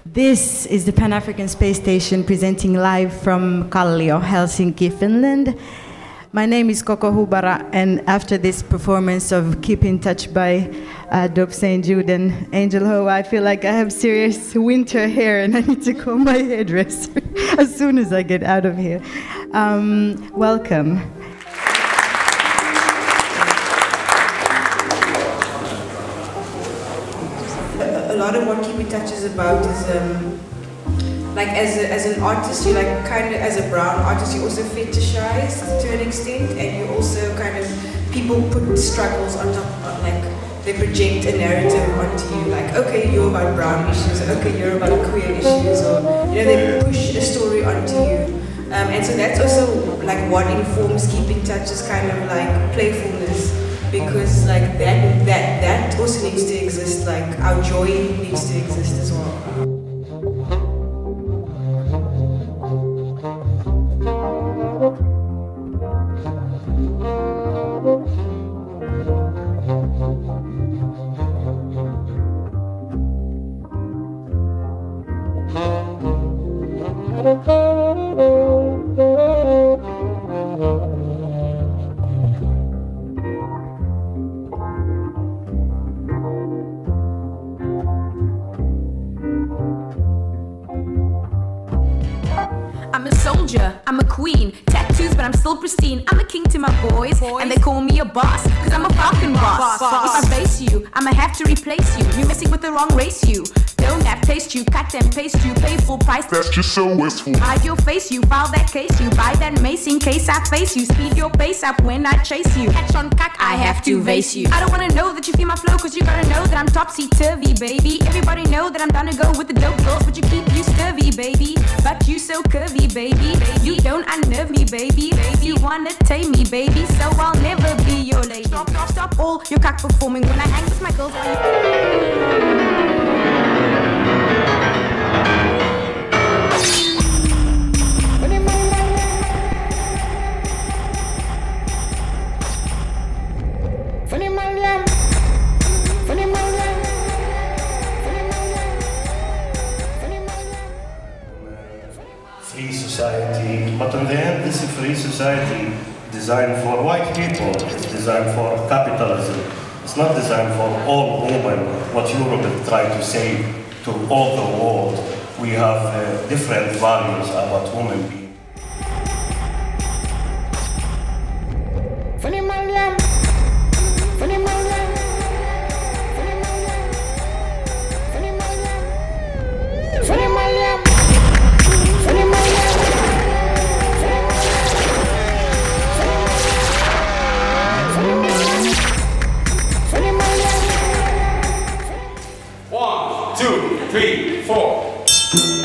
This is the Pan-African Space Station presenting live from Kallio, Helsinki, Finland. My name is Koko Hubara, and after this performance of Keep in Touch by Dope St. Jude and Angel Ho, I feel like I have serious winter hair and I need to comb my hairdresser as soon as I get out of here. Welcome. A lot of what Keep in Touch is about is like as an artist, you like kind of as a brown artist, you also fetishize to an extent, and you also kind of people put struggles on top of, like they project a narrative onto you, like okay, you're about brown issues, okay, you're about queer issues, or you know they push a story onto you, and so that's also like what informs Keep in Touch is kind of like playfulness. Because like that also needs to exist, like our joy needs to exist as well. I'm a soldier, I'm a queen, tattoos but I'm still pristine. I'm a king to my boys, and they call me a boss, cause I'm a fucking boss. If I base you, I'ma have to replace you. You're messing with the wrong race, you don't have taste, you cut and paste, you pay full price. That's just so wasteful. Hide your face, you file that case, you buy that mace in case I face you. Speed your pace up when I chase you. Catch on cock, I have to vase you. I don't wanna know that you feel my flow, cause you gotta know that I'm topsy-turvy, baby. Everybody know that I'm down to go with the dope girls, but you keep you sturvy, baby. But you so curvy, baby. You don't unnerve me, baby. You wanna tame me, baby, so I'll never be your lady. Stop all your cock performing when I hang with my girls. Free society, but in the end this is free society designed for white people, it's designed for capitalism, it's not designed for all women, what Europe tried to say to all the world. We have different values about women being. One, two, three, four.